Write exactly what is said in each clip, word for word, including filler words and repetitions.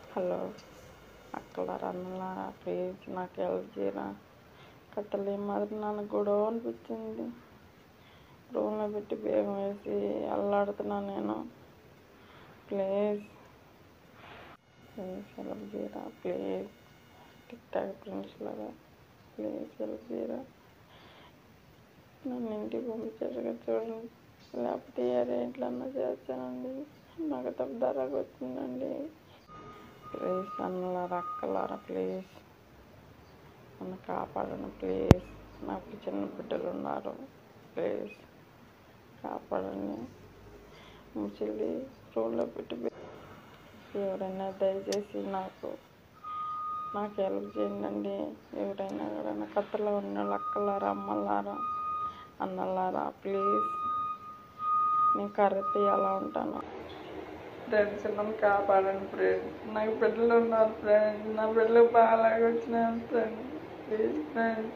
Hello అక్కలారా అన్నలారా please నాకు హెల్ప్ చేయరా. కట్టలే మాదిరి నన్ను గొడవ అనిపించింది. రూమ్లో పెట్టి బేగం వేసి అల్లాడుతున్నాను నేను. ప్లీజ్ ప్లీజ్ హెల్ప్ చేయరా. ప్లీజ్ టిక్ టాక్ ఫ్రెండ్స్ లాగా ప్లీజ్ హెల్ప్ చేయరా. నన్ను ఇంటికి పంపించేట్టుగా చూడండి, లేకపోతే ఏ రేట్లన్నా చేస్తానండి. నాకు తప్పదారాకు వచ్చిందండి. ప్లీజ్ అన్నలారా అక్కలారా ప్లీజ్ నన్ను కాపాడండి. ప్లీజ్ నాకు చిన్న బిడ్డలు ఉన్నారు. ప్లీజ్ కాపాడండి. ముసలి రోడ్లో పెట్టి ఎవరైనా దయచేసి నాకు నాకు హెల్ప్ చేయండి. ఎవరైనా ఎవరైనా కథలో ఉన్న వాళ్ళు అక్కలారా అమ్మలారా అన్నలారా ప్లీజ్ నేను కర్రెత్తి అలా ఉంటాను. ఫ్రెండ్స్ నన్ను కాపాడండి ఫ్రెండ్స్. నాకు బిడ్డలు ఉన్నారు ఫ్రెండ్స్. నా బిడ్డలు బాగా వచ్చినాను ఫ్రెండ్స్. ప్లీజ్ ఫ్రెండ్స్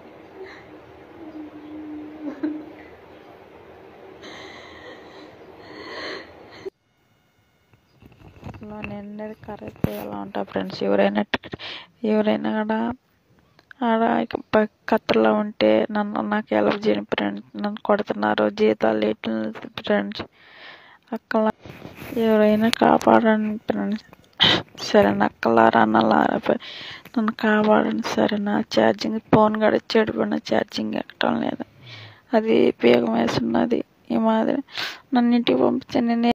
నేను ఎన్నది కరెక్ట్ ఎలా ఉంటా ఫ్రెండ్స్. ఎవరైనా ఎవరైనా కూడా ఆడ కత్తలో ఉంటే నన్ను నాకు హెల్ప్ చేయని ఫ్రెండ్స్. నన్ను కొడుతున్నారు, జీతాలు లేట్ ఫ్రెండ్స్. అక్కల ఎవరైనా కాపాడండి ఫ్రెండ్స్. సరే అక్కలారా అన్నలారా నన్ను కాపాడండి. సరే నా ఛార్జింగ్ ఫోన్ కూడా చెడిపోయిన ఛార్జింగ్ ఎక్కడం లేదు. అది బేగం వేసి ఉన్నది. ఈ మాదిరి నన్ను ఇంటికి పంపించి నేను